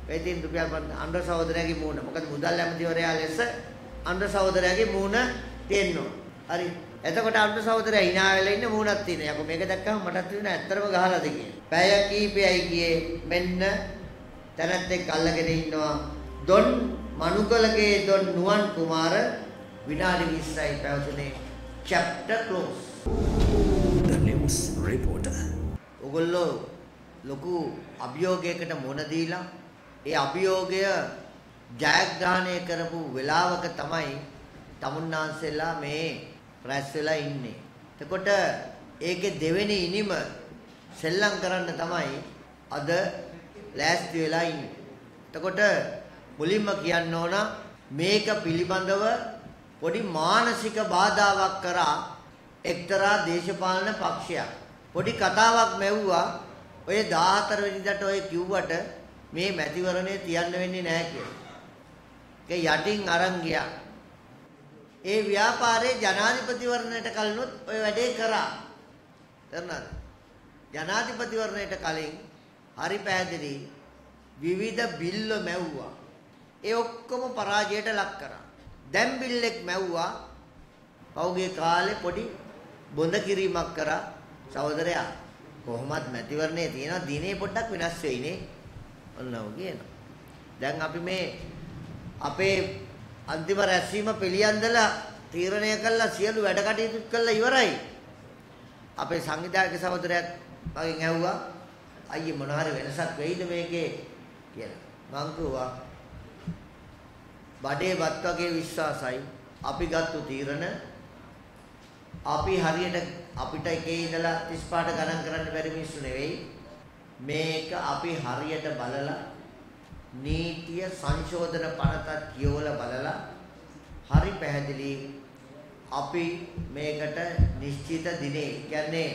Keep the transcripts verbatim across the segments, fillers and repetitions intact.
වේදින් රුපියල් අnder සහෝදරයාගේ මූණ. මොකද මුදල් ඇමතිවරයා ලෙස අnder සහෝදරයාගේ මූණ තියෙනවා. හරි. එතකොට අnder සහෝදරයා hina වෙලා ඉන්න මූණක් තියෙනවා. යකෝ මේක දැක්කම මටත් වෙන ඇත්තටම ගහලාද කියලා. පැය කීපයයි ගියේ මෙන්න තැනැත්තෙක් අල්ලගෙන ඉන්නවා. දොන් මනුකලගේ දොන් නුවන් කුමාර විනාඩි විස්සයි පැවතුනේ. chapter close. The news reporter. ඔගොල්ලෝ ලොකු අභියෝගයකට මුහුණ දීලා ඒ අභියෝගය ජයග්‍රහණය කරපු වෙලාවක තමයි තමුන්නාන්සෙලා මේ රැස් වෙලා ඉන්නේ. එතකොට ඒකේ දෙවෙනි ඉනිම සෙල්ලම් කරන්න තමයි අද ලෑස්ති වෙලා ඉන්නේ. එතකොට මුලින්ම කියන්න ඕන මේක පිළිබඳව පොඩි මානසික බාධාවක් කරා එක්තරා දේශපාලන පක්ෂයක්. පොඩි කතාවක් මෙව්වා ඔය දාහතර වෙනිදාට ඔය කිව්වට මේ මැතිවරණය තියන්න වෙන්නේ නැහැ කියලා. ඒක යටින් අරන් ගියා. ඒ ව්‍යාපාරයේ ජනාධිපතිවරණයට කලිනුත් ඔය වැඩේ කරා. කරනවද? ජනාධිපතිවරණයට කලින් හරි පැහැදිලි විවිධ බිල්ල මැව්වා. ඒ ඔක්කොම පරාජයට ලක් කරා. දැන් බිල්ලෙක් මැව්වා. පෞගේ කාලේ පොඩි බොඳ කිරීමක් කරා. සහෝදරයා කොහොමත් මැතිවරණේ තියෙනවා දිනේ පොඩ්ඩක් වෙනස් වෙයිනේ. ඔන්නව කියනවා. දැන් අපි මේ අපේ අන්තිම රැස්වීම පිළියන්දලා තීරණය කළා සියලු වැඩ කටයුතු කළා ඉවරයි. අපේ සංවිධායක සහෝදරයාත් මගෙන් ඇහුවා අයියේ මොන හරි වෙනසක් වෙයිද මේකේ කියලා. මං කිව්වා බඩේ වත් වගේ විශ්වාසයි අපි ගත්තු තීරණ අපි හරියට අපිට එකේ ඉඳලා තිස් පාට ගණන් කරන්න බැරි මිනිස්සු නෙවෙයි. මේක අපි හරියට බලලා නීතිය සංශෝධන පනතත් කියවලා බලලා හරි පැහැදිලි අපි මේකට නිශ්චිත දිනේ කියන්නේ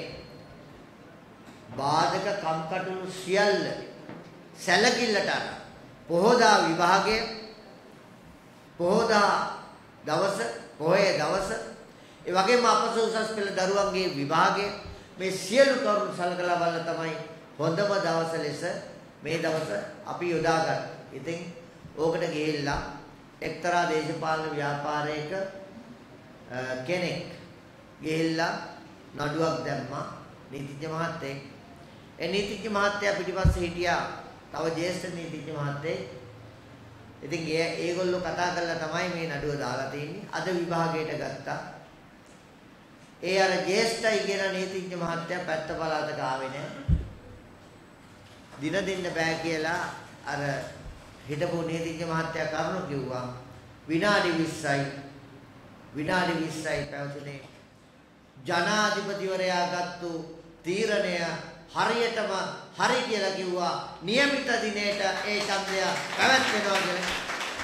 බාධක කම්කටොළු සියල්ල සැලකිල්ලට අරන් පොහොදා විභාගය පොහොදා දවස පොහේ දවස ඒ වගේම අපස උසස් පෙළ දරුවන්ගේ විභාගය මේ සියලු කරුණු සලකලා බලලා තමයි හොඳම දවස ලෙස මේ දවස අපි යොදාගන්න. ඉතින් ඕකට ගිහිල්ලා එක්තරා දේශපාලන ව්‍යාපාරයක කෙනෙක් ගිහිල්ලා නඩුවක් දැම්මා නීතිඥ මහත්තයෙක්. ඒ නීතිඥ මහත්තයා පිටිපස්සේ හිටියා තව ජ්‍යෙෂ්ඨ නීතිඥ මහත්තයෙක්. ඉතින් ඒ ඒගොල්ලෝ කතා කරලා තමයි මේ නඩුව දාලා තියෙන්නේ. අද විභාගයට ගත්තා. ඒ අර ජ්‍යෙෂ්ඨයි කියන නීතිඥ මහත්තයා පැත්ත පළාතක ආවේ නැහැ. දින දෙන්න බෑ කියලා අර හිටපු නීතිඥ මහත්තයා කරුණු කිව්වා. විනාඩි විස්සයි විනාඩි විස්සයි පැවතුනේ. ජනාධිපතිවරයා ගත්තු තීරණය හරියටම හරි කියලා කිව්වා. નિયમિત දිනේට ඒ ඡන්දය පැවැත්වෙනවා කියලා.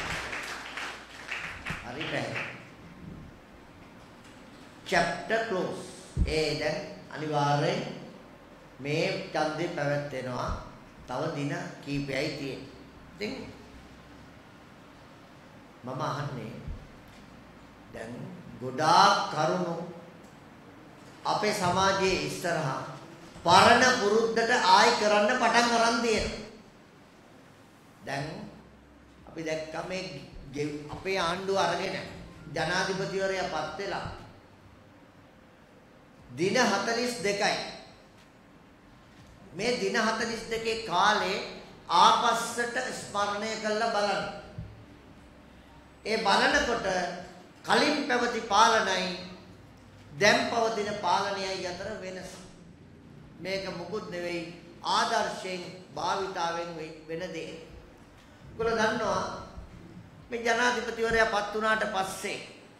හරි බෑ. chapter close. ඒ දැන් අනිවාර්යෙන් මේ ඡන්දේ පැවැත්වෙනවා. තව දින කීපයයි තියෙන්නේ. ඉතින් මම අහන්නේ දැන් ගොඩාක් කරුණු අපේ සමාජයේ ඉස්සරහා පරණ පුරුද්දට ආයි කරන්න පටන් අරන් තියෙනවා. දැන් අපි දැක්ක මේ අපේ ආණ්ඩුව අරගෙන ජනාධිපතිවරයා පත් වෙලා දින හතළිස් දෙකයි. මේ දින හතළිස් දෙකේ කාලේ ආපස්සට ස්මරණය කරලා බලන්න. ඒ බලනකොට කලින් පැවති පාලනයි දැන් පවතින පාලනයයි අතර වෙනස. මේක මුකුත් නෙවෙයි ආදර්ශයෙන් භාවිතාවෙන් වෙන දෙයක්. ඔයගොල්ලෝ දන්නවා මේ ජනාධිපතිවරයා පත් වුණාට පස්සේ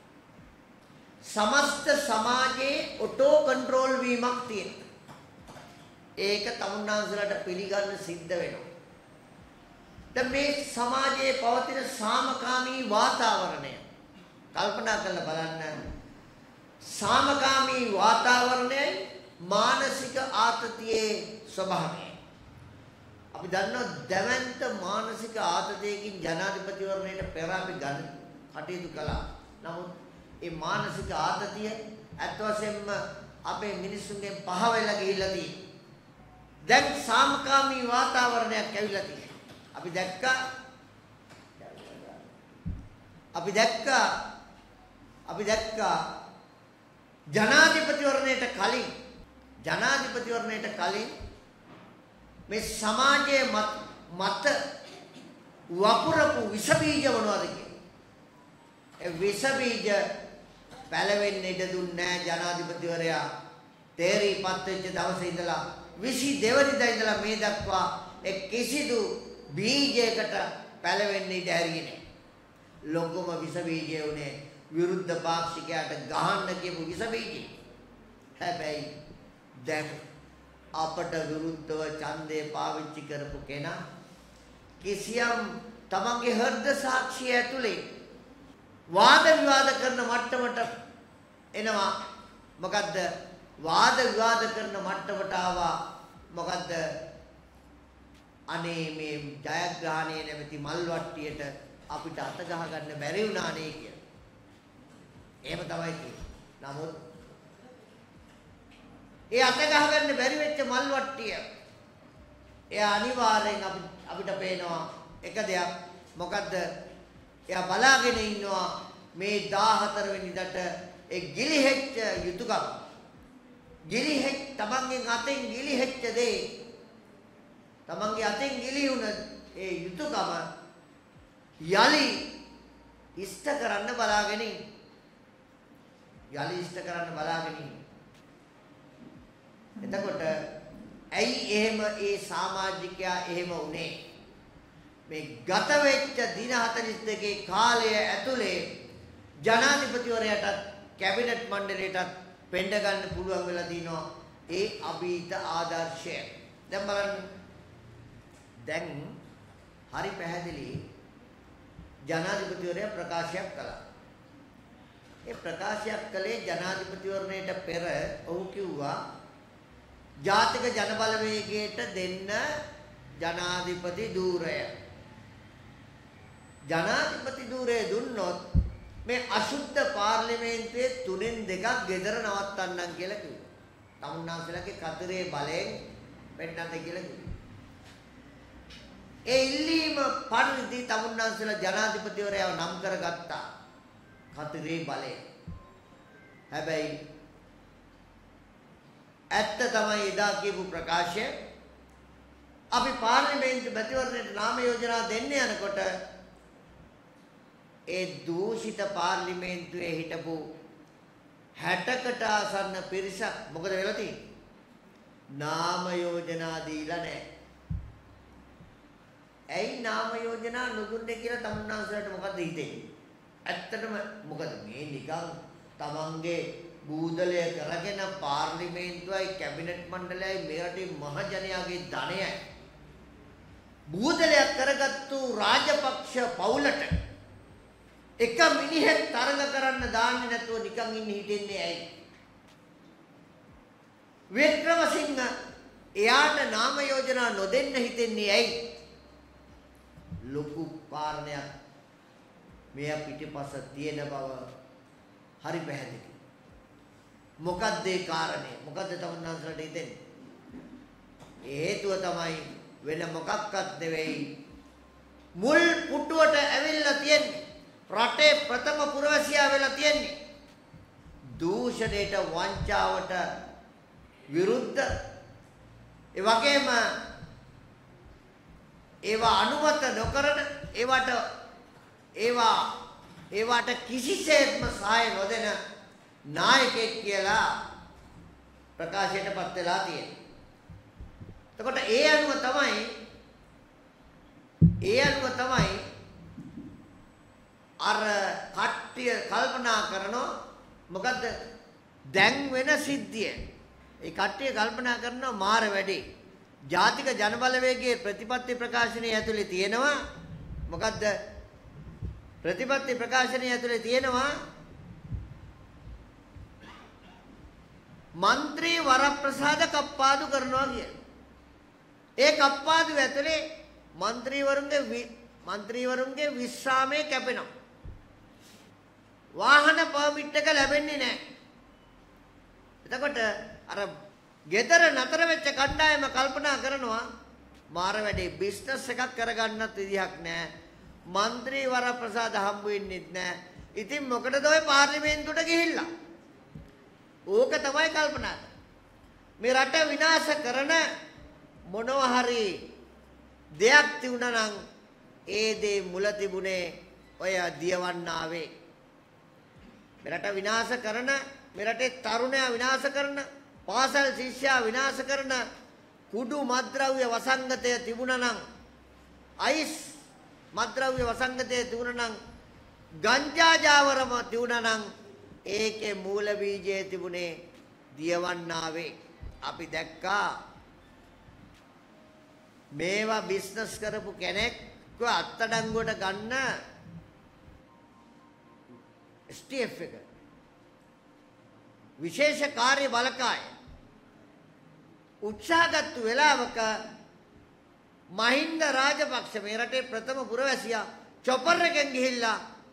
සමස්ත සමාජයේ ඔටෝ කන්ට්‍රෝල් වීමක් තියෙනවා. ඒක තමුන්නාන්සලට පිළිගන්න සිද්ධ වෙනවා. දැන් මේ සමාජයේ පවතින සාමකාමී වාතාවරණය කල්පනා කරලා බලන්න. සාමකාමී වාතාවරණයයි මානසික ආතතියේ ස්වභාවය. අපි දන්නවා දැවැන්ත මානසික ආතතියකින් ජනාධිපතිවරණයට පෙර අපි ගන්න කටයුතු කළා. නමුත් ඒ මානසික ආතතිය අත් වශයෙන්ම අපේ මිනිසුන්ගෙන් පහ වෙලා ගිහිල්ලා තියෙනවා. දැන් සාමකාමී වාතාවරණයක් ඇවිල්ලා තියෙනවා. අපි දැක්කා අපි දැක්කා අපි දැක්කා ජනාධිපතිවරණයට කලින් ජනාධිපතිවරණයට කලින් මේ සමාජයේ මත වපුරපු විස බීජ මොනවද කියන්නේ? ඒ විස බීජ පැලවෙන්න ඉඩ දුන්නේ නැහැ ජනාධිපතිවරයා තේරීපත් වෙච්ච දවසේ ඉඳලා විසිදෙවන වෙනිදා ඉඳලා මේ දක්වා ඒ කිසිදු බීජයකට පැලවෙන්න ඉඩ ඇරියේ නැහැ. ලොකුම විස බීජය උනේ විරුද්ධ පාක්ෂිකයාට ගහන්න කියපු විස බීජය. හැබැයි දැන් අපට විරුද්ධව ඡන්දේ පාවිච්චි කරපු කෙනා කිසියම් තමන්ගේ හෘද සාක්ෂිය ඇතුලේ වාද විවාද කරන මට්ටමට එනවා. මොකද්ද? වාද විවාද කරන මට්ටමට ආවා. මොකද්ද? අනේ මේ ජයග්‍රහණයේ නැමැති මල් වට්ටියට අපිට අත ගහ ගන්න බැරි වුණානේ කියලා. එහෙම තමයි කියන්නේ. නමුත් ඒ අත ගහ ගන්න බැරි වෙච්ච මල් වට්ටිය එයා අනිවාර්යෙන් අපි අපිට පේනවා එක දෙයක්. මොකද්ද? එයා බලාගෙන ඉන්නවා මේ දාහතර වෙනිදාට ඒ ගිලිහෙච්ච යුතුයකම් ගිලිහෙච්ච තමන්ගේ අතෙන් ගිලිහෙච්ච දේ තමන්ගේ අතෙන් ගිලිහුණ ඒ යුතුයකම යලි ඉෂ්ට කරන්න බලාගෙන ඉන්න. යලි ඉෂ්ට කරන්න බලාගෙන ඉන්න. එතකොට ඇයි එහෙම ඒ සමාජිකයා එහෙම වුනේ? මේ ගත වෙච්ච දින හතළිස් දෙකේ කාලය ඇතුලේ ජනාධිපතිවරයාටත් කැබිනට් මණ්ඩලයටත් පෙන්ඩ ගන්න පුළුවන් වෙලා දිනවා ඒ අභීත ආදර්ශය. දැන් බලන්න. දැන් හරි පැහැදිලි ජනාධිපතිවරයා ප්‍රකාශයක් කළා. ඒ ප්‍රකාශයක් කළේ ජනාධිපතිවරණයට පෙර ඔහු කිව්වා ජාතික ජනබලවේගයට දෙන්න ජනාධිපති ධූරය. ජනාධිපති ධූරය දුන්නොත් මේ අශුද්ධ පාර්ලිමේන්තුවේ තුනෙන් දෙකක් ගෙදර නවත්තන්නම් කියලා කිව්වා. තමුන්නාන්සලගේ කතරේ බලයෙන් පෙන්නන්න කියලා කිව්වා. ඒ ඉල්ලීම පරිදි තමුන්නාන්සලා ජනාධිපතිවරයාව නම් කරගත්තා. කතරේ බලය. හැබැයි ඇත්ත තමයි එදා කියපු ප්‍රකාශය. අපි පාර්ලිමේන්තු මැතිවරණයට නාම යෝජනා දෙන්න යනකොට ඒ දූෂිත පාර්ලිමේන්තුවේ හිටපු හැටකට ආසන්න පිරිසක් මොකද වෙලා තියෙන්නේ? නාම යෝජනා දීලා නැහැ. ඇයි නාම යෝජනා නොදුන්නේ කියලා තමුන්නාන්සලට මොකද හිතෙන්නේ? ඇත්තටම මොකද මේ නිකන් තමන්ගේ බූදලය කරගෙන පාර්ලිමේන්තුවයි කැබිනට් මණ්ඩලයයි මේ රටේ මහජනයාගේ ධනයයි බූදලයක් කරගත්තු රාජපක්ෂ පවුලට එක මිනිහෙක් තරඟ කරන්න දාන්නේ නැතුව නිකන් ඉන්න හිටින්නේ ඇයි? වික්‍රමසිංහ එයාට නාම යෝජනා නොදෙන්න හිතෙන්නේ ඇයි? ලොකු කාරණයක් මෙයා පිටිපස්ස තියෙන බව හරි පැහැදිලි. මොකක්ද ඒ කාරණේ? මොකද්ද තමුන්නාන්සලට හිතෙන්නේ? හේතුව තමයි වෙන මොකක්වත් නෙවෙයි. මුල් පුටුවට ඇවිල්ලා තියෙන්නේ. රටේ ප්‍රථම පුරවැසියා වෙලා තියෙන්නේ. දූෂණයට වංචාවට විරුද්ධ ඒ වගේම ඒවා අනුමත නොකරන ඒවට ඒවා ඒවට කිසිසේත්ම සහාය නොදෙන නායකයෙක් කියලා ප්‍රකාශයටපත් වෙලා තියෙනවා. එතකොට ඒ අනුව තමයි ඒ අනුව තමයි අර කට්ටිය කල්පනා කරනවා මොකද්ද දැන් වෙන සිද්ධිය. ඒ කට්ටිය කල්පනා කරනවා මාර වැඩි. ජාතික ජනබලවේගයේ ප්‍රතිපත්ති ප්‍රකාශනයේ ඇතුලේ තියෙනවා මොකද්ද? ප්‍රතිපත්ති ප්‍රකාශනයේ ඇතුලේ තියෙනවා මන්ත්‍රී වරප්‍රසාද කප්පාදු කරනවා කියන. ඒ කප්පාදු ඇතුලේ മന്ത്രിවරුන්ගේ മന്ത്രിවරුන්ගේ විශ්‍රාමයේ කැපෙනවා. වාහන පර්මිට් එක ලැබෙන්නේ නැහැ. එතකොට අර ගෙදර නතර වෙච්ච කණ්ඩායම කල්පනා කරනවා මාර වැඩේ බිස්නස් එකක් කරගන්නත් විදිහක් නැහැ. മന്ത്രി වරප්‍රසාද හම්බ වෙන්නෙත් නැහැ. ඉතින් මොකටද ඔය පාර්ලිමේන්තුවට ගිහිල්ලා? ඕක තමයි කල්පනා කරන්නේ. මේ රට විනාශ කරන මොනවා හරි දෙයක් තිබුණා නම් ඒ දේ මුල තිබුණේ ඔය දියවන්නාවේ. මේ රට විනාශ කරන, මේ රටේ තරුණයා විනාශ කරන, පාසල් ශිෂ්‍යයා විනාශ කරන කුඩු මත්ද්‍රව්‍ය වසංගතය තිබුණා නම්, අයිස් මත්ද්‍රව්‍ය වසංගතය තිබුණා නම්, ගංජා ජාවරම තිබුණා නම් ඒකේ මූල බීජය තිබුණේ දියවන්නාවේ. අපි දැක්කා මේවා බිස්නස් කරපු කෙනෙක්ව අත්අඩංගුවට ගන්න එස් ටී එෆ් එක විශේෂ කාර්ය බලකාය උත්සාහගත්තු වෙලාවක මහින්ද රාජපක්ෂ මේ රටේ ප්‍රථම පුරවැසියා චොපර් එකෙන් ගිහිල්ලා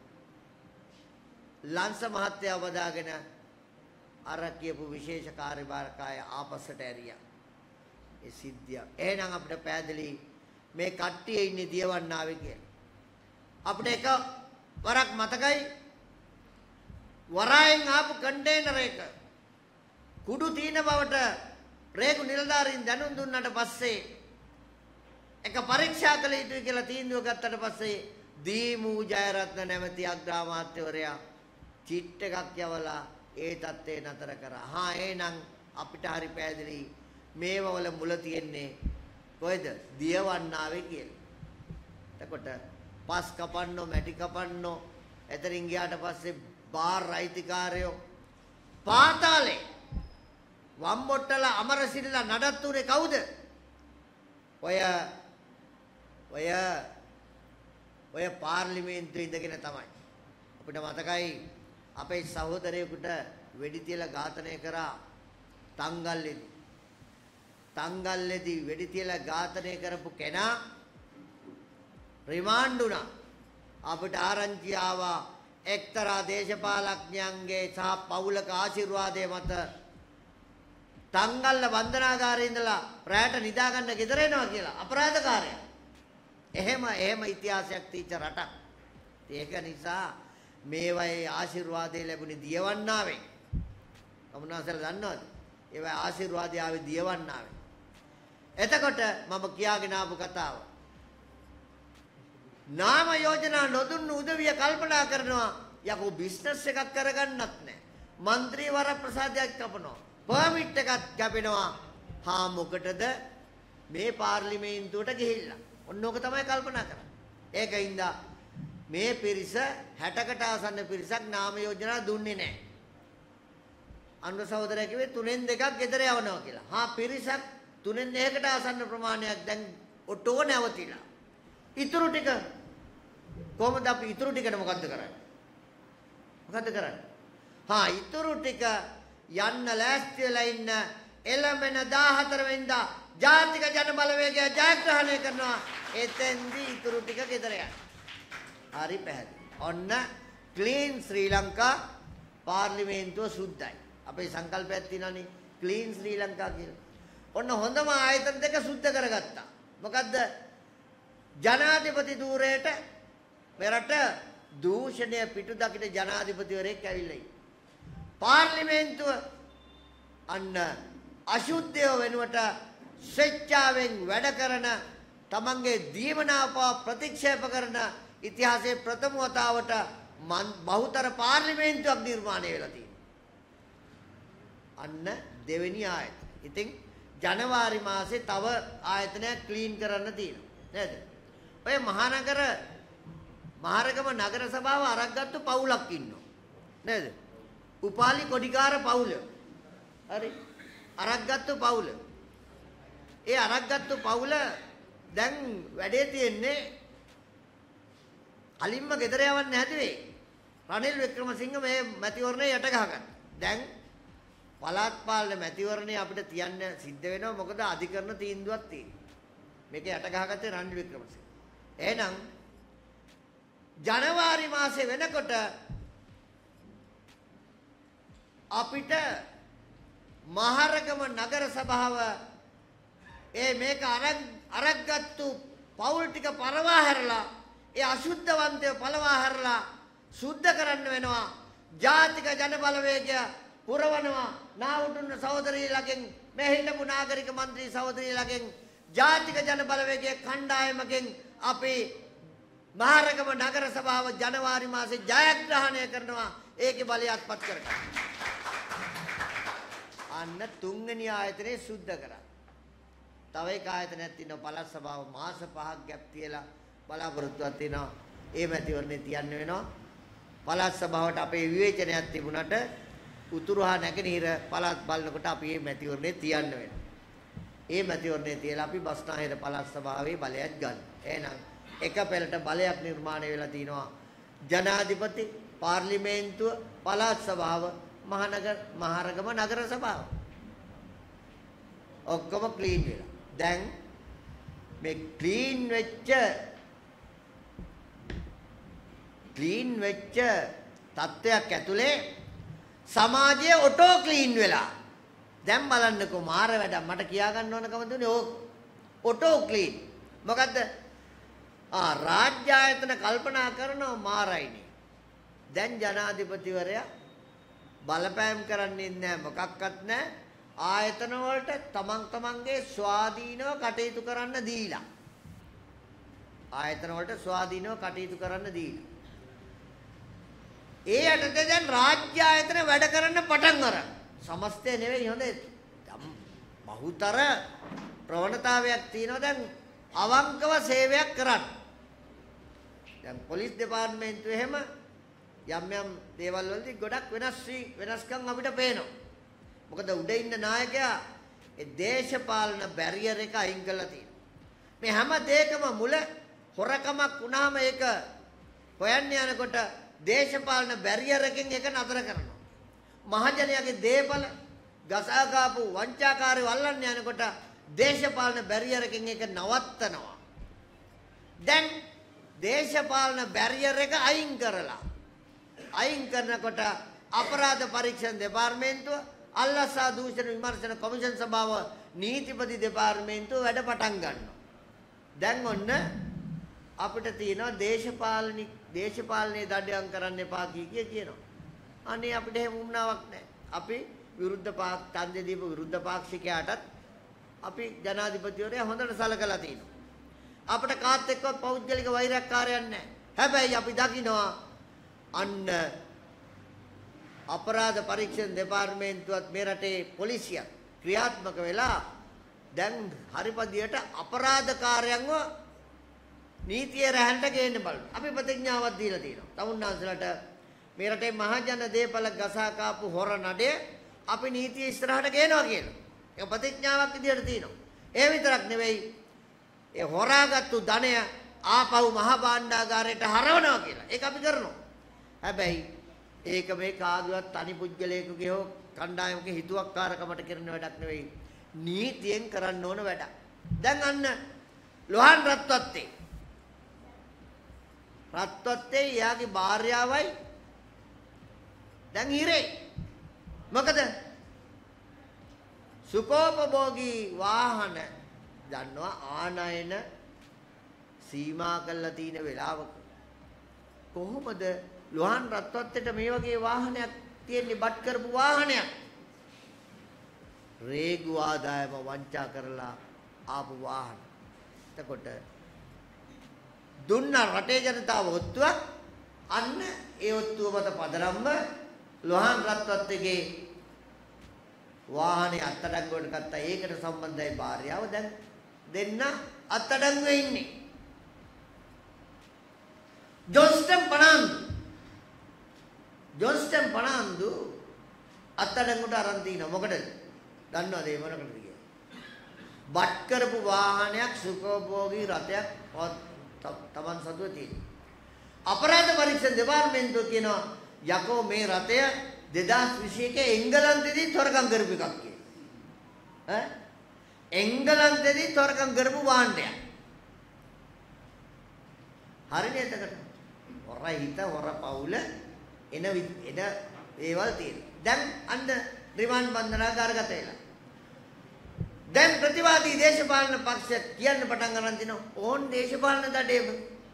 ලංස මහත්තයා වදාගෙන අර කියපු විශේෂ කාර්ය බලකාය ආපස්සට ඇරියා. ඒ සිද්ධිය. එහෙනම් අපිට පැහැදිලි මේ කට්ටිය ඉන්නේ දියවන්නාවේ කියලා. අපිට එක වරක් මතකයි වරායෙන් ආපු කන්ටේනර් එක කුඩු තීන බවට රේගු නිලධාරීන් දැනුම් දුන්නාට පස්සේ එක පරීක්ෂා කළ යුතුයි කියලා තීන්දුව ගත්තට පස්සේ දීමු ජයරත්න නැමැති අග්‍රාමාත්‍යවරයා චිට් එකක් යවලා ඒ தත්ත්වේ නතර කරා. හා එහෙනම් අපිට හරි පැහැදිලි මේව වල මුල තියෙන්නේ කොහෙද? දියවන්නාවේ කියලා. එතකොට පස් කපන්නෝ, මැටි කපන්නෝ, එතරින් ගියාට පස්සේ බාර් රයිතිකාරයෝ පාතාලේ වම්බොට්ටල අමරසිරිලා නඩත්තුනේ කවුද? ඔය ඔය ඔය පාර්ලිමේන්තුවේ ඉඳගෙන තමයි. අපිට මතකයි අපේ සහෝදරයෙකුට වෙඩි තියලා ඝාතනය කරා තංගල්ලේදී. තංගල්ලේදී වෙඩි තියලා ඝාතනය කරපු කෙනා රිමාන්ඩ් වුණා. අපිට ආරංචි ආවා එක්තරා දේශපාලඥයන්ගේ සහ පවුලක ආශිර්වාදයේ මත තංගල්ල බන්ධනාගාරයේ ඉඳලා රැට නිදා ගන්න ගෙදර එනවා කියලා අපරාධකාරයා. එහෙම එහෙම ඉතිහාසයක් තියෙච්ච රටක්. ඒක නිසා මේවයි ආශිර්වාදේ ලැබුණේ දියවන්නාවේ. කමුනාසල දන්නවද? ඒවයි ආශිර්වාදය ආවේ දියවන්නාවේ. එතකොට මම කියාගෙන ආපු කතාව. නාම යෝජනා නොදුන්නු උදවිය කල්පනා කරනවා යකෝ බිස්නස් එකක් කරගන්නත් නැහැ. മന്ത്രി වරප්‍රසාදයක් කපනවා. පර්මිට් එකක් කැපෙනවා. හා මොකටද මේ පාර්ලිමේන්තුවට ගිහිල්ලා? ඔන්නෝක තමයි කල්පනා කරන්නේ. ඒකින්ද මේ පිරිස හැටකට ආසන්න පිරිසක් නාම යෝජනා දුන්නේ නැහැ. අනුර සහෝදරයා කිව්වේ තුනෙන් දෙකක් ගෙදර යවනවා කියලා. හා පිරිසක් තුනෙන් දෙකකට ආසන්න ප්‍රමාණයක් දැන් ඔටෝ නැවතිලා. ඉතුරු ටික කොහොමද අපි ඉතුරු ටිකට මොකද්ද කරන්නේ? මොකද්ද කරන්නේ? හා ඉතුරු ටික යන්න ලෑස්ති වෙලා ඉන්න එළඹෙන දාහතර වෙනිදා ජාතික ජන බලවේගය ජයග්‍රහණය කරනවා. එතෙන්දී ඉතුරු ටික ගෙදර යනවා. හරි පැහැදිලි. ඔන්න ක්ලීන් ශ්‍රී ලංකා පාර්ලිමේන්තුව සුද්ධයි. අපේ සංකල්පයක් තියෙනවානේ ක්ලීන් ශ්‍රී ලංකා කියලා. ඔන්න හොඳම ආයතන දෙක සුද්ධ කරගත්තා. මොකද්ද? ජනාධිපති ධූරයට මෙරට දූෂණය පිටු දකින ජනාධිපතිවරයෙක් ඇවිල්ලා ඉන්නේ. පාර්ලිමේන්තුව අන්න අශුද්ධය වෙනුවට ස්වේච්ඡාවෙන් වැඩ කරන තමන්ගේ දීමනාප ප්‍රතික්ෂේප කරන ඉතිහාසයේ ප්‍රථම වතාවට බහුතර පාර්ලිමේන්තුවක් නිර්මාණය වෙලා තියෙනවා. අන්න දෙවෙනි ආයතන. ඉතින් ජනවාරි මාසේ තව ආයතනයක් ක්ලීන් කරන්න තියෙනවා. නේද? ඔය මහනගර මහරගම නගර සභාව අරක් ගත්ත පවුලක් ඉන්නවා. නේද? උපාලි කොඩිකාර පවුල. හරි. අරක් ගත්ත පවුල. ඒ අරක් ගත්ත පවුල දැන් වැඩේ තියෙන්නේ කලින්ම ගෙදර යවන්න හැදුවේ. රනිල් වික්‍රමසිංහ මේ මැතිවරණය යට ගහගත්තා. දැන් පළාත් පාලන මැතිවරණය අපිට තියන්න සිද්ධ වෙනවා. මොකද අධිකරණ තීන්දුවක් තියෙනවා. මේක යට ගහගත්තේ රනිල් වික්‍රමසිංහ. එහෙනම් ජනවාරි මාසේ වෙනකොට අපිට මහරගම නගර සභාව ඒ මේක අරක් අරක්ගත්තු පෞල් ටික පරවා හැරලා ඒ අසුද්ධවන්තය පළවා හැරලා සුද්ධ කරන්න වෙනවා. ජාතික ජන බලවේගය පුරවනවා. නාවුටුන්න සහෝදරීලගෙන් මේ හිටපු නාගරික මන්ත්‍රී සහෝදරීලගෙන් ජාතික ජන බලවේගයේ කණ්ඩායමකින් අපි මහරගම නගර සභාව ජනවාරි මාසේ ජයග්‍රහණය කරනවා. ඒකේ බලය අත්පත් කරගන්න. අන්න තුන්වෙනි ආයතනයේ සුද්ධ කරා. තව එක ආයතනයක් තියෙනවා පළාත් සභාව මාස පහක් ගැප් තියලා බලාපොරොත්තුවක් තියෙනවා. ඒ මැතිවරණේ තියන්න වෙනවා. පළාත් සභාවට අපේ විවේචනයක් තිබුණාට උතුරු හා නැගෙනහිර පළාත් බලනකොට අපි මේ මැතිවරණේ තියන්න වෙනවා. ඒ මැතිවරණේ තියලා අපි බස්නාහිර පළාත් සභාවේ බලයක් ගන්න. එහෙනම් එක පෙළට බලයක් නිර්මාණය වෙලා තිනවා. ජනාධිපති, පාර්ලිමේන්තුව, පළාත් සභාව, මහනගර මහරගම නගර සභාව. ඔක්කොම ක්ලීන් වෙලා. දැන් මේ ක්ලීන් වෙච්ච ක්ලීන් වෙච්ච තත්ත්වයක් ඇතුලේ සමාජය ඔටෝ ක්ලීන් වෙලා. දැන් බලන්නකෝ මාර වැඩ මට කියා ගන්න ඕනකම දුන්නේ ඕක. Auto clean. මොකද්ද? ආ රාජ්‍ය ආයතන කල්පනා කරනවා මාරයිනේ. දැන් ජනාධිපතිවරයා බලපෑම් කරන්නේ නැහැ මොකක්වත් නැහැ. ආයතන වලට තමන් තමන්ගේ ස්වාධීනව කටයුතු කරන්න දීලා. ආයතන වලට ස්වාධීනව කටයුතු කරන්න දීලා. ඒ යටතේ දැන් රාජ්‍ය ආයතන වැඩ කරන්න පටන් අරන්. සමස්තය නෙවෙයි හොඳේ. බහුතර ප්‍රවණතාවයක් තියෙනවා දැන් අවංකව සේවයක් කරන්න. දැන් පොලිස් දෙපාර්තමේන්තුව එහෙම යම් යම් දේවල් වලදී ගොඩක් වෙනස් වී වෙනස්කම් අපිට පේනවා. මොකද උඩ ඉන්න නායකයා ඒ දේශපාලන බැරියර් එක අයින් කරලා තියෙනවා. මේ හැම දෙයකම මුල හොරකමක් වුණාම ඒක හොයන්න යනකොට දේශපාලන බැරියර් එකෙන් ඒක නතර කරනවා. මහජනයාගේ දේපල ගසා කාපු වංචාකාරයෝ අල්ලන්න යනකොට දේශපාලන බැරියර් එකෙන් ඒක නවත්තනවා. දැන් දේශපාලන බැරියර් එක අයින් කරලා අයින් කරනකොට අපරාධ පරීක්ෂණ දෙපාර්තමේන්තුව අල්ලසා දූෂණ විමර්ශන කොමිෂන් සභාව නීතිපති දෙපාර්තමේන්තුව වැඩ පටන් ගන්නවා. දැන් ඔන්න අපිට තියෙනවා දේශපාලනි දේශපාලනයේ දඩයන් කරන්න එපා කිය කිය කියනවා. අනේ අපිට එහෙම වුණාවක් නැහැ. අපි විරුද්ධ පාක් ඡන්දය දීපු විරුද්ධ පාක්ෂිකයාටත් අපි ජනාධිපතිවරයා හොඳට සලකලා තිනවා. අපිට කාත් එක්කවත් පෞද්ගලික වෛරක්කාරයක් නැහැ. හැබැයි අපි දකිනවා අන්න අපරාධ පරීක්ෂණ දෙපාර්තමේන්තුවත් මේ රටේ පොලිසියත් ක්‍රියාත්මක වෙලා දැන් හරිපදියට අපරාධකාරයන්ව නීතිය රැහැන්ට ගේන්න බලන. අපි ප්‍රතිඥාවක් දීලා තියෙනවා. තමුන්නාන්සලට මේ රටේ මහජන දේපල ගසා කාපු හොර නඩේ අපි නීතිය ඉස්සරහට ගේනවා කියලා. ඒක ප්‍රතිඥාවක් විදියට තියෙනවා. ඒ විතරක් නෙවෙයි ඒ හොරාගත්තු ධනය ආපහු මහ භාණ්ඩාගාරයට හරවනවා කියලා. ඒක අපි කරනවා. හැබැයි ඒක මේ කාගේවත් තනි පුද්ගලයෙකුගේ හෝ කණ්ඩායමක හිතුවක්කාරකමට කරන වැඩක් නෙවෙයි. නීතියෙන් කරන්න ඕන වැඩක්. දැන් අන්න ලොහන් රත්වත්තේ රත්වත්තේ යාගේ භාර්යාවයි දැන් හිරේ. මොකද සුකෝපභෝගී වාහන දන්නවා ආනයන සීමා කරලා තියෙන වෙලාවක කොහොමද ලොහන් රත්වත්තේට මේ වගේ වාහනයක් තියෙන්නේ බත් කරපු වාහනයක් රේගු ආදායම වංචා කරලා ආපු වාහන. එතකොට දුන්න රටේ ජනතාව ඔත්තුවක් අන්න ඒ ඔත්තුව මත පදරම්ම ලොහන් රත්වත්තේගේ වාහනේ අත්අඩංගුවට ගත්තා. ඒකට සම්බන්ධයි භාර්යාව. දැන් දෙන්න අත්අඩංගුවේ ඉන්නේ. ජොන්ස්ටන් පණාන්දු ජොන්ස්ටන් පණාන්දු අත්අඩංගුවට අරන් තිනවා. මොකටද? දන්නවද ඒ මොනකටද කියලා? බත් කරපු වාහනයක් සුඛෝපභෝගී රථයක් තමන් සතුව තියෙනවා. අපරාධ පරීක්ෂණ දෙපාර්තමේන්තුව කියනවා යකෝ මේ රථය දෙදාස් විසි එකේ එංගලන්තෙදී තොරකම් කරපු එකක් කියලා. ඈ එංගලන්තෙදී තොරකම් කරපු වාහනයක්. හරිනේ එතකොට. හොර හිත හොර පවුල එන එන ඒවල් තියෙනවා. දැන් අන්න රිමාන්ඩ් බන්ධනාගාරගත වෙලා. දැන් ප්‍රතිවාදී දේශපාලන පක්ෂ කියන්න පටන් ගන්න දිනවා ඕන් දේශපාලන දඩේම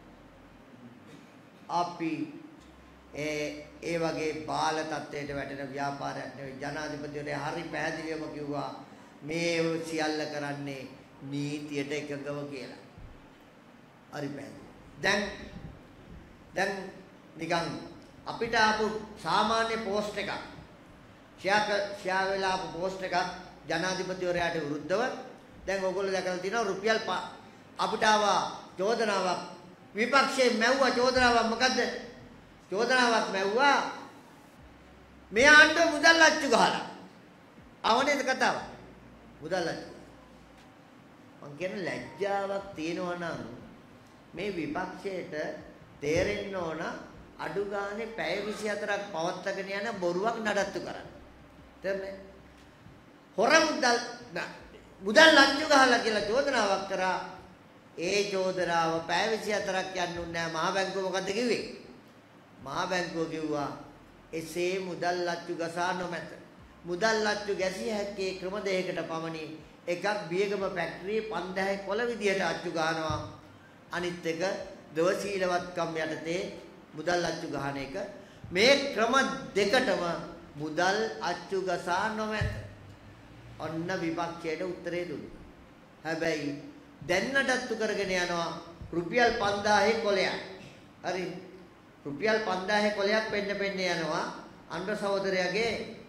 අපි ඒ ඒ වගේ බාල තත්ත්වයට වැටෙන ව්‍යාපාරයක් නෙවෙයි ජනාධිපතිවරයා හරි පැහැදිලිවම කිව්වා මේ සියල්ල කරන්නේ නීතියට එකඟව කියලා. හරි පැහැදිලි. දැන් දැන් නිකන් අපිට ආපු සාමාන්‍ය පෝස්ට් එකක් ෂෙයා ෂෙයා වෙලා ආපු පෝස්ට් එකක් ජනාධිපතිවරයාට විරුද්ධව දැන් ඕගොල්ලෝ දැකලා තියෙනවා රුපියල් අපිට ආවා චෝදනාවක් විපක්ෂයේ මැව්වා චෝදනාවක් මොකද්ද චෝදනාවක් මැව්වා මේ ආණ්ඩුව මුදල් අච්චු ගහලා අවනේද කතාව මුදල් අච්චු මං කියන ලැජ්ජාවක් තියෙනවා නම් මේ විපක්ෂයට තේරෙන්න ඕන අඩු ගානේ පැය විසිහතරක් පවත්වාගෙන යන බොරුවක් නඩත්තු කරන්න තේරෙන්නේ හොර මුදල් මුදල් අච්චු ගහලා කියලා චෝදනාවක් කරා ඒ චෝදනාව පැය විසිහතරක් යන්නුන්නේ නැහැ මහා බැංකුව මොකද්ද කිව්වේ මහා බැංකුව කිව්වා එසේ මුදල් අච්චු ගසා නොමැත මුදල් අච්චු ගැසිය හැක්කේ ක්‍රම දෙකකට පමණි එකක් බියගම ෆැක්ටරියේ පන්දහේ කොළ විදියට අච්චු ගන්නවා අනිත් එක දවසීලවත්කම් යටතේ මුදල් අච්චු ගහන එක මේ ක්‍රම දෙකටම මුදල් අච්චු ගසා නොමැත ඔන්න විපක්ෂයට උත්තරේ දුන්නා හැබැයි දැන් නඩත්තු කරගෙන යනවා රුපියල් පන්දාහේ කොලයක් හරි රුපියල් පන්දාහේ කොලයක් පෙන්න පෙන්න යනවා අnder සහෝදරයාගේ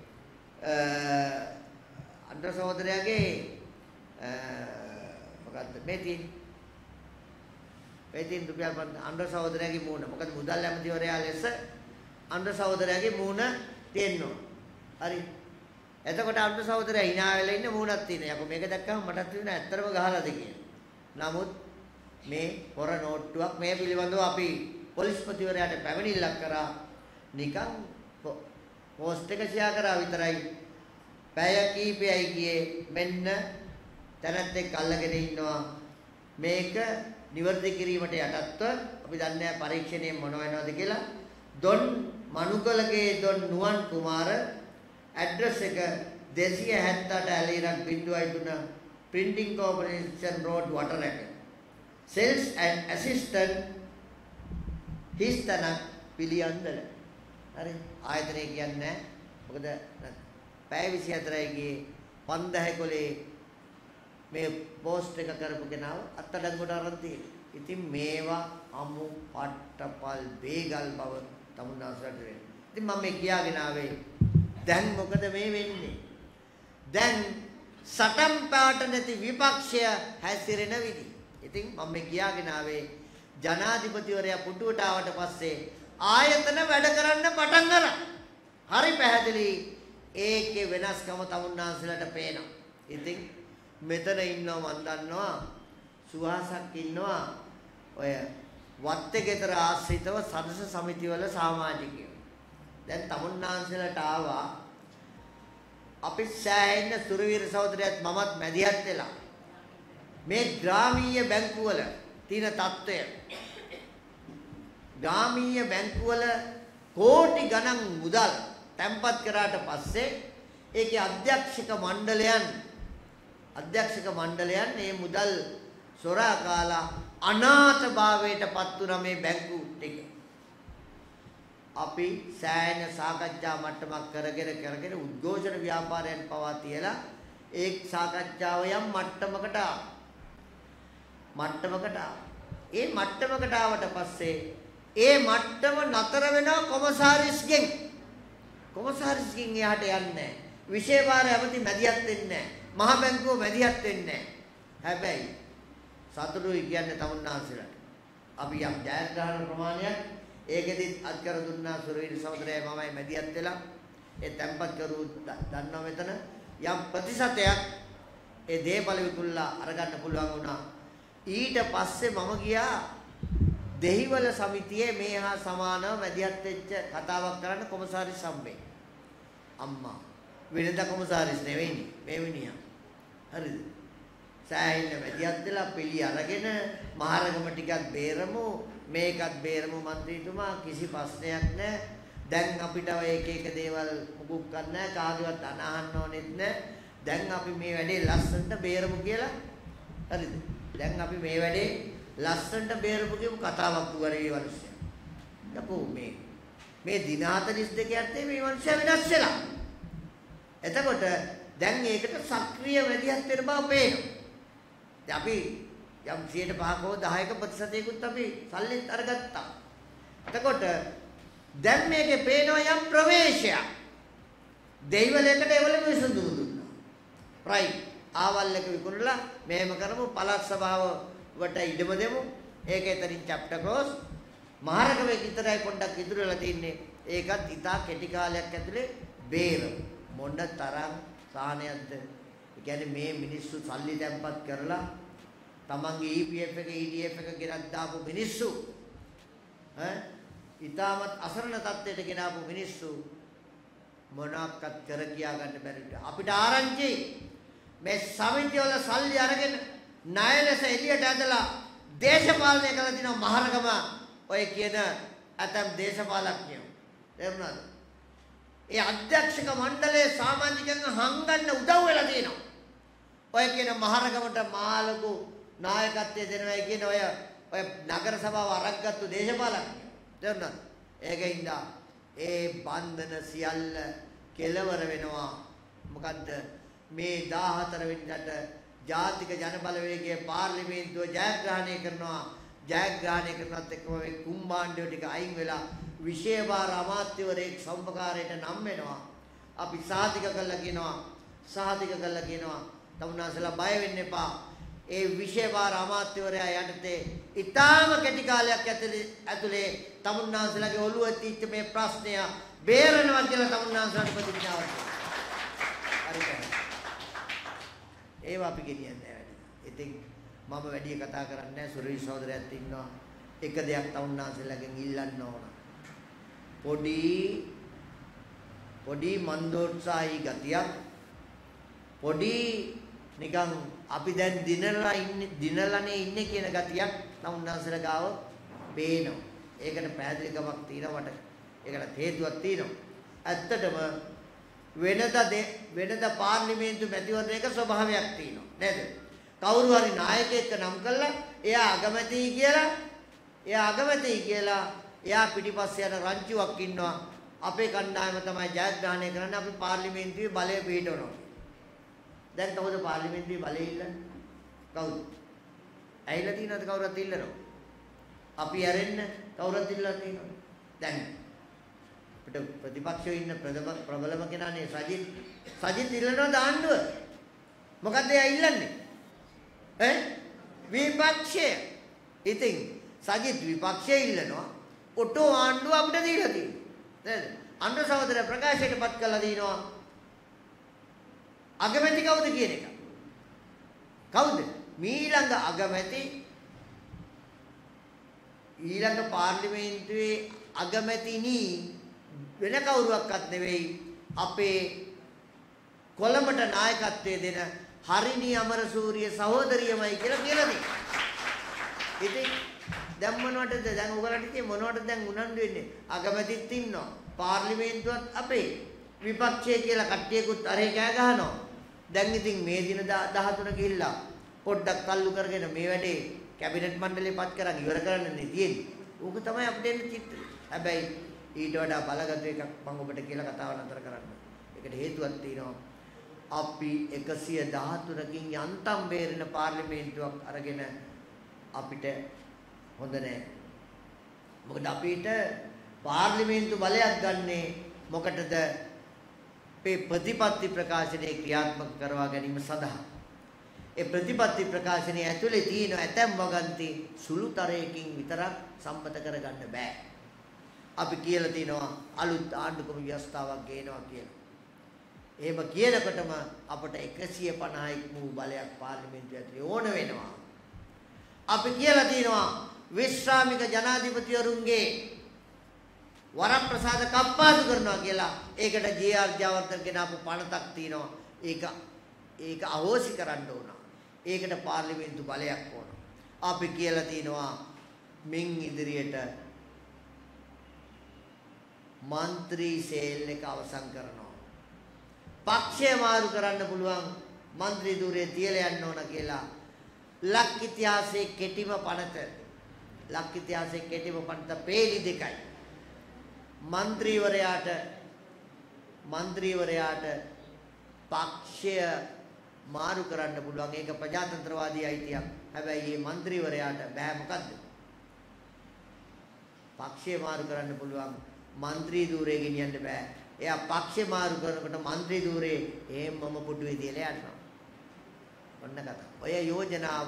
අnder සහෝදරයාගේ මොකද්ද මේ තියෙන්නේ මේ තියෙන රුපියල් පන්දාහ අnder සහෝදරයාගේ මූණ මොකද මුදල් ඇමතිවරයා ලෙස අnder සහෝදරයාගේ මූණ තියෙනවා හරි එතකොට අnder සහෝදරයා hina වෙලා ඉන්න මූණක් තියෙනවා යකෝ මේක දැක්කම මටත් වෙන ඇත්තරම ගහලාද කියන නමුත් මේ හොර නෝට්ටුවක් මේ පිළිබඳව අපි පොලිස්පතිවරයාට පැමිණිල්ලක් කරා නිකන් පෝස්ට් එක ෂෙයා කරා විතරයි පැය කීපයයි ගියේ මෙන්න තැනත් එක්ක අල්ලගෙන ඉන්නවා මේක නිවර්ති කිරීමට යටත්ව අපි දන්නේ පරීක්ෂණයේ මොන වෙනවද කියලා දොන් මනුකලගේ දොන් නුවන් කුමාර ඇඩ්‍රස් එක දෙසිය හැත්තඅට ඇලීරක් බිංදුවයි තුන printing corporation road wateraka sales and assistant හිස්තන Piliyandala හරි ආයතනය කියන්නේ මොකද පැය විසිහතරයි ගියේ පන්දාහේ කොලේ මේ පෝස්ට් එක කරපු කෙනාව අත්අඩංගුවට අරන් තියෙනවා. ඉතින් මේවා අමු පට්ටපල් බේගල් බව තමුන්නාසලට වෙන්නේ. ඉතින් මම මේ කියාගෙන ආවේ දැන් මොකද මේ වෙන්නේ? දැන් සටන් පාට නැති විපක්ෂය හැසිරෙන විදි. ඉතින් මම මේ කියාගෙන ආවේ ජනාධිපතිවරයා පුටුවට ආවට පස්සේ ආයතන වැඩ කරන්න පටන් ගන්නවා. හරි පැහැදිලි ඒකේ වෙනස්කම තමුන්නාසලට පේනවා. ඉතින් මෙතන ඉන්නවා මන් දන්නවා සුහාසක් ඉන්නවා ඔය වත්තේ ගෙදර ආශ්‍රිතව සදස සමිතිවල සමාජිකයෝ. දැන් තමුන්නාසලට ආවා අපි සෑහෙන සුරවීර සහෝදරයත් මමත් මැදිහත් වෙලා මේ ග්‍රාමීය බැංකුවල තියෙන තත්ත්වය ග්‍රාමීය බැංකුවල කෝටි ගණන් මුදල් තැන්පත් කරාට පස්සේ ඒකේ අධ්‍යක්ෂක මණ්ඩලයන් අධ්‍යක්ෂක මණ්ඩලයන් මේ මුදල් සොරා කාලා අනාථ භාවයට පත් වුණා මේ බැංකු ටික. අපි සෑහෙන සාකච්ඡා මට්ටමක් කරගෙන කරගෙන උද්ඝෝෂණ ව්‍යාපාරයන් පවා තියලා ඒ සාකච්ඡාව යම් මට්ටමකට මට්ටමකට ඒ මට්ටමකට ආවට පස්සේ ඒ මට්ටම නතර වෙනවා කොමසාරිස්ගෙන් කොමසාරිස්ගෙන් එහාට යන්නේ නැහැ. විශේෂ ඇමති මැදිහත් වෙන්නේ නැහැ. මහ බැංකුව මැදිහත් වෙන්නේ නැහැ. හැබැයි සතුටුයි කියන්නේ තමුන්නාන්සලට. අපි යම් ජයග්‍රහණ ප්‍රමාණයක් ඒකෙදිත් අත්කර දුන්නා සුරවීර සහෝදරයයි මමයි මැදිහත් වෙලා ඒ තැම්පත් කරු දන්නවා මෙතන යම් ප්‍රතිශතයක් ඒ දේපල විකුල්ලා අරගන්න පුළුවන් වුණා. ඊට පස්සේ මම ගියා දෙහිවල සමිතියේ මේ හා සමානව මැදිහත් වෙච්ච කතාවක් කරන්න කොමසාරිස් සම්මේ. අම්මා වෙනද කොමසාරිස් නෙවෙයිනේ මේ මිනිහා. හරිද? සෑහෙන මැදිහත් වෙලා පිළි අරගෙන මහරගම ටිකක් බේරමු මේකත් බේරමු മന്ത്രിතුමා කිසි ප්‍රශ්නයක් නැහැ. දැන් අපිට ඔය එක එක දේවල් මුකුත් ගන්න නැහැ කාගේවත් අනහන්න ඕනෙත් නැහැ. දැන් අපි මේ වැඩේ ලස්සනට බේරමු කියලා. හරිද? දැන් අපි මේ වැඩේ ලස්සනට බේරමු කියමු කතාවක් වුණේ මේ මිනිස්සයා. යකෝ මේ මේ දින හතළිස් දෙක යද්දී මේ මිනිස්සයා වෙනස් වෙලා. එතකොට දැන් ඒකට සක්‍රීය වැඩියක් වෙන බව පේනවා. දැන් අපි යම් සියයට පහක හෝ දහයක ප්‍රතිශතයකුත් අපි සල්ලිත් අරගත්තා. එතකොට දැන් මේකේ පේනවා යම් ප්‍රවේශයක්. දෙයිවලකට ඒවල විසඳුම් දුන්නා. රයිට්. ආවල් එක විකුණලා මෙහෙම කරමු පළාත් සභාවට ඉඩම දෙමු. ඒක එතනින් චැප්ටර් ක්ලෝස්. මහරගමේ විතරයි පොඩ්ඩක් ඉතුරු වෙලා තින්නේ. ඒකත් ඉතා කෙටි කාලයක් ඇතුලේ බේරමු. මොන තරම් සාහනයක්ද? ඒ කියන්නේ මේ මිනිස්සු සල්ලි තැන්පත් කරලා තමන්ගේ E P F එක E D F එක ගෙනත් දාපු මිනිස්සු ඈ ඊටමත් අසරණ තත්ත්වයට ගෙනාපු මිනිස්සු මොනක්වත් කර කියා ගන්න බැරි අපිට ආරංචි මේ සමිතිය වල සල්ලි අරගෙන ණයලස එළියට ඇදලා දේශපාලනය කරලා දින මහරගම ඔය කියන ඇතම් දේශපාලඥයෝ තේරුණාද? ඒ අධ්‍යක්ෂක මණ්ඩලයේ සමාජිකයන් හංගන්න උදව් වෙලා තියෙනවා. ඔය කියන මහරගමට මාළකු නායකත්වයේ දෙනවයි කියන ඔය ඔය නගර සභාව අරක්ගත්තු දේශපාලඥයෝ තේරුණාද? ඒකින්ද ඒ බන්ධන සියල්ල කෙලවර වෙනවා. මොකද්ද මේ දාහතර වෙනිදාට ජාතික ජනබලවේගයේ පාර්ලිමේන්තුව ජයග්‍රහණය කරනවා. ජයග්‍රහණය කරනත් එක්කම මේ කුම්භාණ්ඩය ටික අයින් වෙලා විශේෂාර අමාත්‍යවරයෙක් සම්පකාරයට නම් වෙනවා. අපි සාතික කළා කියනවා. සාතික කළා කියනවා. තමුන්නාසලා බය වෙන්න එපා. ඒ විශේෂාර අමාත්‍යවරයා යටතේ ඊටාම කෙටි කාලයක් ඇතුලේ ඇතුලේ තමුන්නාසලාගේ ඔළුව තිච්ච මේ ප්‍රශ්නය බේරනවා කියලා තමුන්නාසලාට ප්‍රතිඥාවක් දෙනවා. හරිද? ඒව අපි ගෙනියන්නේ වැඩි. ඉතින් මම වැඩි කතා කරන්නේ නැහැ. සුරවි සහෝදරයත් ඉන්නවා. එක දෙයක් තමුන්නාසලාගෙන් ඉල්ලන්න ඕන. පොඩි පොඩි මන්දෝත්සාහී ගතියක් පොඩි නිකන් අපි දැන් දිනලා ඉන්නේ දිනලානේ ඉන්නේ කියන ගතියක් තමුන්නාසලා ගාව පේනවා. ඒකට පැහැදිලිකමක් තියෙනවා මට. ඒකට හේතුවක් තියෙනවා. ඇත්තටම වෙනද වෙනද පාර්ලිමේන්තු මැතිවරණයක ස්වභාවයක් තියෙනවා නේද? කවුරු හරි නායකයෙක් නම් කළා එයා අගමැති කියලා එයා අගමැති කියලා එයා පිටිපස්සේ යන රංචුවක් ඉන්නවා. අපේ කණ්ඩායම තමයි ජයග්‍රහණය කරන්නේ. අපි පාර්ලිමේන්තුවේ බලය පිටවනවා. දැන් කවුද පාර්ලිමේන්තුවේ බලය ඉල්ලන්නේ? කවුද? ඇයිලා තියෙනවද කවුරුත් ඉල්ලනවා? අපි ඇරෙන්න කවුරුත් ඉල්ලලා තියෙනවද? දැන් අපිට ප්‍රතිපක්ෂයේ ඉන්න ප්‍රබලම කෙනානේ සජිත්. සජිත් ඉල්ලනවා දාන්නව. මොකද්ද එයා ඉල්ලන්නේ? ඈ විපක්ෂය. ඉතින් සජිත් විපක්ෂය ඉල්ලනවා. ඔටෝ ආණ්ඩුව අපිට දීලා තියෙනවා. නේද? අnder සහෝදර ප්‍රකාශයටපත් කළා දිනවා. අගමැති කවුද කියන එක. කවුද? මීළඟ අගමැති ඊළඟ පාර්ලිමේන්තුවේ අගමැතිනි වෙන කවුරුවක්වත් නෙවෙයි අපේ කොළඹට නායකත්වයේ දෙන හරිනි අමරසූරිය සහෝදරියමයි කියලා කියලා දෙනවා. ඉතින් දැන් මොනවටද දැන් ඔයගලට කියේ මොනවටද දැන් උනන්දු වෙන්නේ? අගමැතිත් ඉන්නවා. පාර්ලිමේන්තුවත් අපේ විපක්ෂය කියලා කට්ටියකුත් අරේ කෑ ගහනවා. දැන් ඉතින් මේ දින දහතුන ගිහිල්ලා පොඩ්ඩක් තල්ලු කරගෙන මේ වැඩේ කැබිනට් මණ්ඩලේ පත් කරන් ඉවර කරන්නනේ තියෙන්නේ. ඕක තමයි අපිට එන්න චිත්‍රය. හැබැයි ඊට වඩා බලගත් එකක් මම ඔබට කියලා කතාව නතර කරන්න. ඒකට හේතුවක් තියෙනවා. අපි එකසිය දහතුනකින් යන්තම් බේරෙන පාර්ලිමේන්තුවක් අරගෙන අපිට හොඳ නැහැ. මොකද අපිට පාර්ලිමේන්තු බලයක් ගන්නේ මොකටද? මේ ප්‍රතිපත්ති ප්‍රකාශනයේ ක්‍රියාත්මක කරවා ගැනීම සඳහා. ඒ ප්‍රතිපත්ති ප්‍රකාශනයේ ඇතුලේ තියෙන ඇතැම් වගන්ති සුළුතරයකින් විතරක් සම්මත කරගන්න බෑ. අපි කියලා තිනවා අලුත් ආණ්ඩුක්‍රම ව්‍යවස්ථාවක් ගේනවා කියලා. එහෙම කියනකොටම අපට එකසිය පනහක් වූ බලයක් පාර්ලිමේන්තුව ඇතුලේ ඕන වෙනවා. අපි කියලා තිනවා විශ්‍රාමික ජනාධිපතිවරුන්ගේ වරප්‍රසාද කප්පාදු කරනවා කියලා. ඒකට ජේ ආර් ජයවර්ධන ගෙනාපු පනතක් තියෙනවා. ඒක ඒක අහෝසි කරන්න ඕන. ඒකට පාර්ලිමේන්තු බලයක් ඕන. අපි කියලා තිනවා මින් ඉදිරියට මන්ත්‍රී සේල් එක අවසන් කරනවා. පක්ෂය මාරු කරන්න පුළුවන් മന്ത്രി ධූරයේ තියලා යන්න ඕන කියලා ලක් ඉතිහාසයේ කෙටිම පනත ලක් ඉතිහාසයේ කෙටිම පනත පේලි දෙකයි. മന്ത്രിවරයාට മന്ത്രിවරයාට පක්ෂය මාරු කරන්න පුළුවන්. ඒක ප්‍රජාතන්ත්‍රවාදී අයිතියක්. හැබැයි මේ മന്ത്രിවරයාට බෑ. මොකද්ද? පක්ෂය මාරු කරන්න පුළුවන්. മന്ത്രി ධූරේ ගෙනියන්න බෑ. එයා පක්ෂය මාරු කරනකොට മന്ത്രി ධූරේ එහෙම්මම පුටුවේ තියලා යනවා. ඔන්න කතාව. ඔය යෝජනාව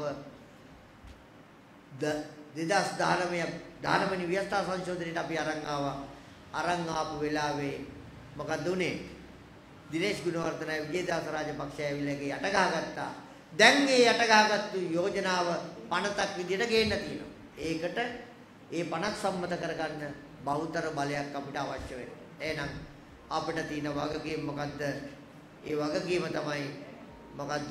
දෙදාස් දහනවය වෙනි ව්‍යවස්ථා සංශෝධනයේට අපි අරන් ආවා. අරන් ආපු වෙලාවේ මොකද උනේ? දිනේෂ් ගුණවර්ධන විජේදාස රාජපක්ෂ ඇවිල්ලා යට ගහගත්තා. දැන් මේ යට ගහගත්තු යෝජනාව පනතක් විදියට ගේන්න තියෙනවා. ඒකට ඒ පනත් සම්මත කරගන්න බහුතර බලයක් අපිට අවශ්‍ය වෙනවා. එහෙනම් අපිට තියෙන වගකීම මොකද්ද? ඒ වගකීම තමයි මොකද්ද?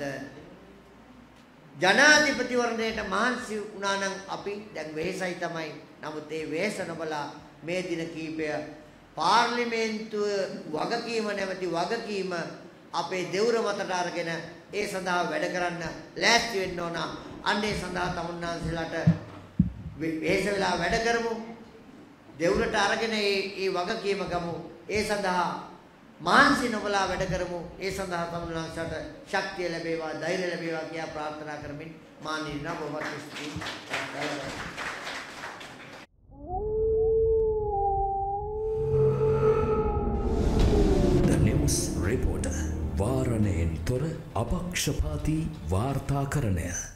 ජනාධිපතිවරණයට මහන්සි වුණා නම් අපි දැන් වෙහෙසයි තමයි. නමුත් ඒ වෙහෙස නොබලා මේ දින කීපය පාර්ලිමේන්තුව වගකීම නැමැති වගකීම අපේ දෙවුර මතට අරගෙන ඒ සඳහා වැඩ කරන්න ලෑස්ති වෙන්න ඕන. අන්න ඒ සඳහා තමුන්නාන්සලාට වෙහෙස වෙලා වැඩ කරමු. දෙවුරට අරගෙන ඒ ඒ වගකීම ගමු. ඒ සඳහා මානසික නොබලා වැඩ කරමු. ඒ සඳහා තමුන්නාන්සලාට ශක්තිය ලැබේවා, ධෛර්යය ලැබේවා කියා ප්‍රාර්ථනා කරමින් මා නිර්ණා බොහොමත් ස්තුතියි. Reporter වාරණයෙන් තොර අපක්ෂපාතී වාර්තාකරණය